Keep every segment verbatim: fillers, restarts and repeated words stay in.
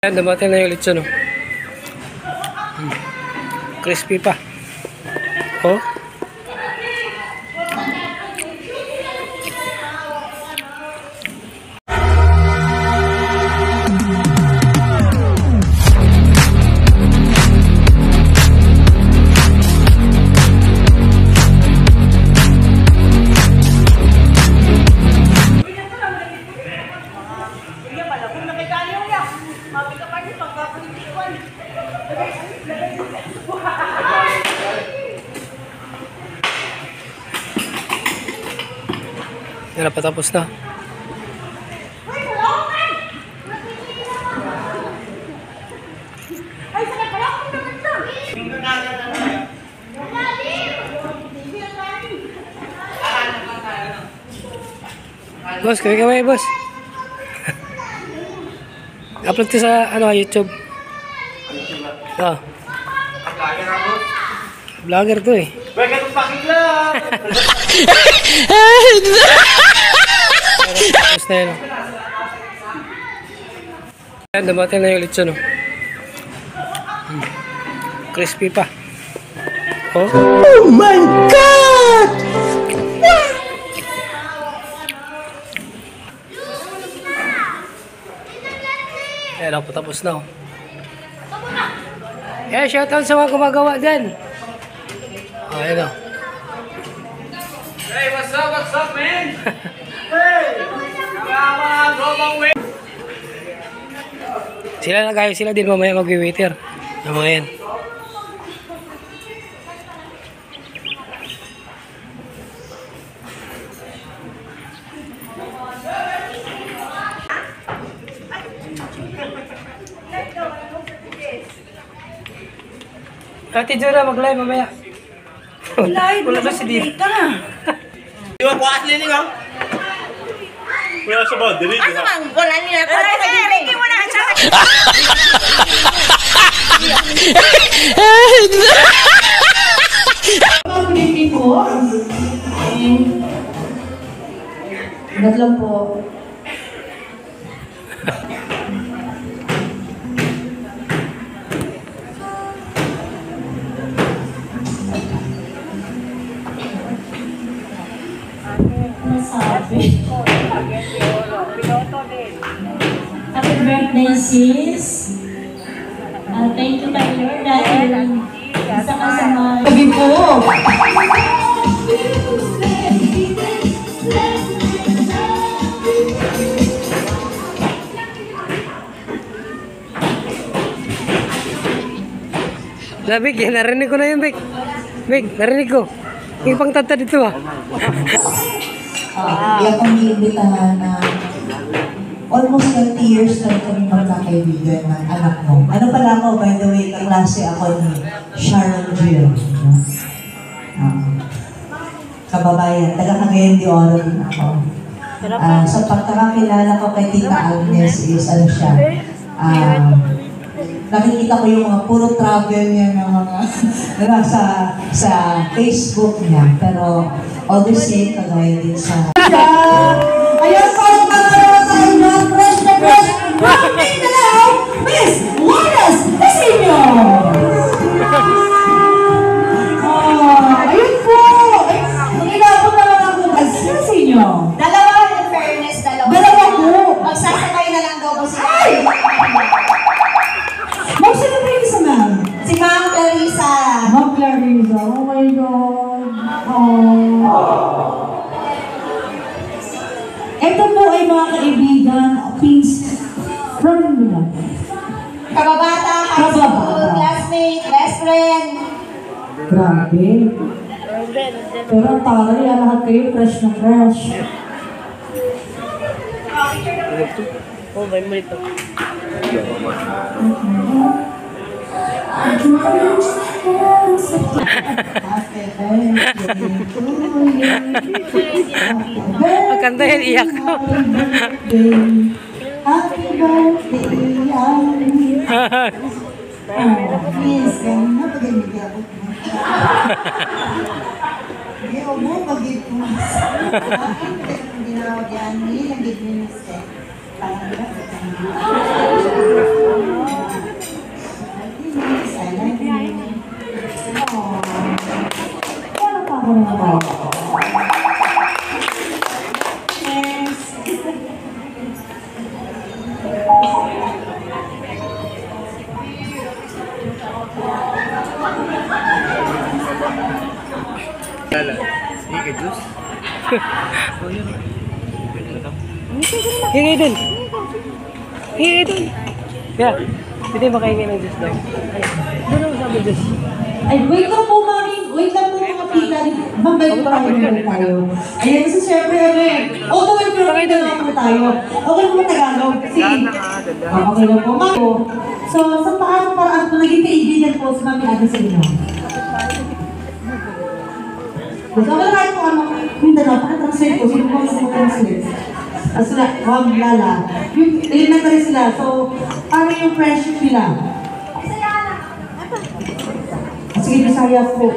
Ayan, dumating na yung lechon, oh. Hmm. Crispy pa. Oh. Yan na, patapos na. Boss, kami kami, boss. Upload to sa ano, YouTube. Ah. Vlogger to eh. Welcome to Fucking Club! Tapos na yun. Ayan, dumating na yung lechon, oh. Hmm. Crispy pa. Oh. Oh my God! Ayan ako, tapos na, oh. Yeah, shoutout sa mga gumagawa dyan. Oh, ayan, oh. Hey, what's up, what's up, man? Hey! Come on, go long way! Sila na kayo, sila din mamaya mag-waiter. Yung mga yan. Ate Jura, mag-live mamaya. Live? Wala ba si Dito? Di ba kuha sila nyo? Wala sa ba? Dili, Ano man? Wala nila. Ricky mo na. Ricky po. Tatlo po. Happy birthday, sis. Uh, thank you kay Lord dahil isa ka sa mga... Sabi po. Labig, yan, narinig ko na yun, Big. Big, narinig ko. Yung pang tata dito, ah. Uh, yung pag-iimbitahan na almost thirty years na kami magkakaibigan ng anak mo. Ano pala ako, by the way, kaklase ako ni Sharon Jill. Uh, kababayan, taga Cagayan de Oro din ako. Uh, so pagkakakilala ko kay Tita Agnes is ano siya, uh, nakikita ko yung mga puro travel niya ng mga nasa sa Facebook niya. Pero all the same, kagaya din sa... Ayan po ang pangalawa sa inyo. Fresh na fresh. Happy na lang. Miss Wallace Casino. Ayun po. Mag-inabot na lang ako. Sino sa inyo? Dalawa, in fairness, dalawa. Dalawa po. Magsasakay na lang daw po sila. Ay! Ma'am, sino ba yung isa, ma'am? Si Ma'am Clarissa. Ma'am Clarissa. Oh my God. Oh. Ito po ay mga kaibigan, pins from nila. Kababata, high school, Kababata. classmate, best friend. Grabe. Pero ang taray, lahat kayo fresh na fresh. Oh, may muli to. Magkanta yan, iyak ko. Happy birthday, Ami. Oh, please, ganun na pag-ibigay ako. Hindi, huwag mo pag-ibigay. Bakit kung ginawag yan, hindi nag-ibigay. Parang ba? Sige, juice. Hingi dun. Hingi dun. Yeah. Pwede makahingi ng juice daw. Doon ako sabi juice. Ay, wait lang po, mami. Wait lang po mga tita. Mabalik pa tayo naman tayo. Ayan, kasi syempre, ano eh. Oo, naman po naman na po tayo. Okay po Tagalog. Kasi, oh, okay lang po. Mami, so, sa paano paraan po naging kaibigan po si Mami Ada sa inyo? So, wala tayo po ano, yung dalawa, pakatranslate po. Sino po ang translate? Ah, sila, Wag, Lala. Yung elementary sila. So, ano yung friendship nila? Sige, Bisaya po.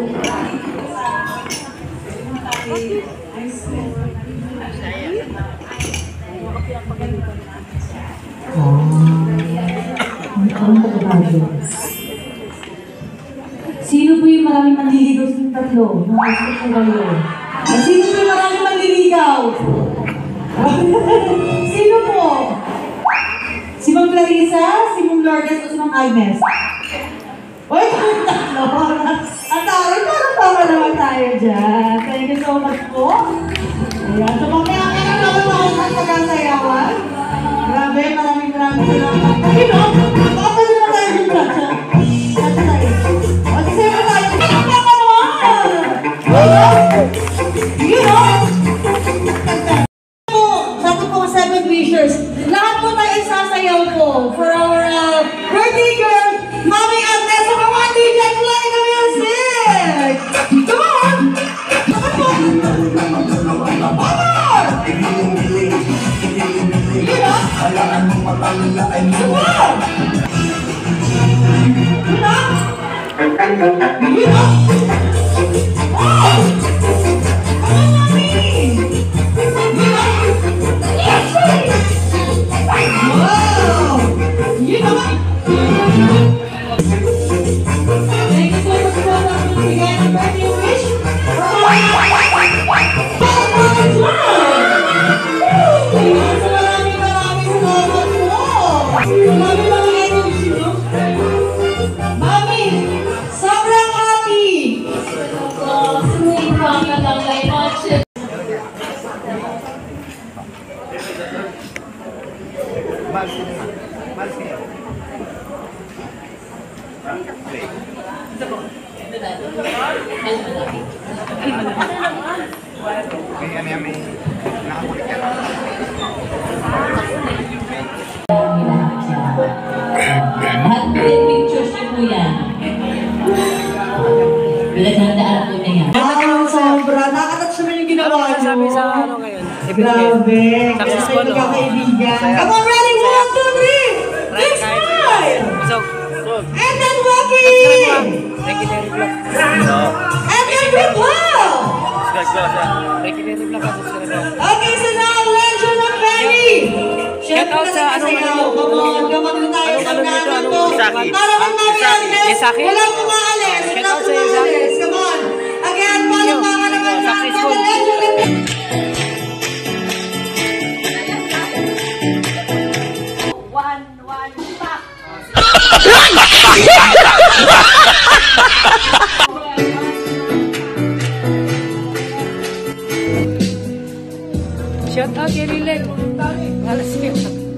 Sino po yung maraming manliligaw sa yung tatlo? Mga gusto po kayo. Sino po yung maraming manliligaw? Sino po? Si Ma'am Clarissa, si Ma'am Lourdes, o si Ma'am Agnes? Uy, kung tatlo. At tayo, parang tama naman tayo dyan. Thank you so much po. Ayan, so mamaya ka na naman ako sa pagkasayawan. Grabe, maraming maraming salamat. You know, baka pwede na tayo yung chacha. Chacha tayo. O, kasi mo tayo. Chacha ka naman! You know? Sabi po ang seven wishers. Lahat po tayo sasayaw po for our uh, birthday girl, Mami Agnes. So, come on, D J, play the music! Come on! Come on! Come on! You know? Come on! You know? You know? Oh! Come on, Mami! You know? Yes! Wow! You know what? Thank you so much for the bigay ng birthday wish. Maraming maraming salamat po. Maraming mga energy, no? Mami, sobrang happy. Sweet mama lang very much. May ano yan, may nakakulit yan. Lahat po yung pictures niyo po yan. Pinaghandaan po na yan. Wow, sobra. Nakatouch naman yung ginawa Ano niyo. sabi sa ano ngayon? Grabe. Kaya Successful, kayo no? magkakaibigan. Come on, ready? One, two, three. Big smile. So, And then walking. Ricky Terry Vlog. And then repel. Ricky Terry Vlog kasi sila daw. Okay, so now, Legend of Benny. Shout out sa ano Come ano on, gamot na tayo Anong sa ano dito? natin Anong po. Isaki? Para kang Mami Agnes. Isaki? Wala pong maalis. Shout Wala out pong sa Isaki. maalis. Come on. Again, palakpakan naman natin Successful. ang Legend of Benny. Shout out kay Lilen. Alas niyo.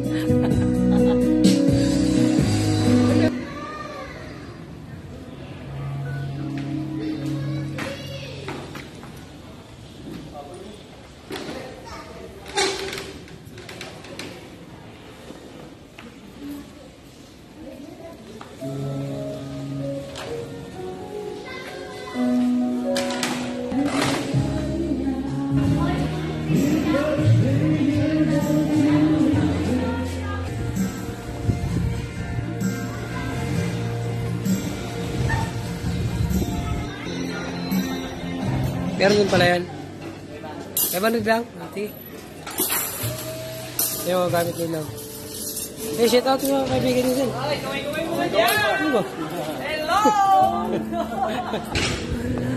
Meron din pala yan. May banog lang. Ati. Yung mga gamit din lang. Eh, shout out yung mga kaibigan nyo din. Ano ba? Hello!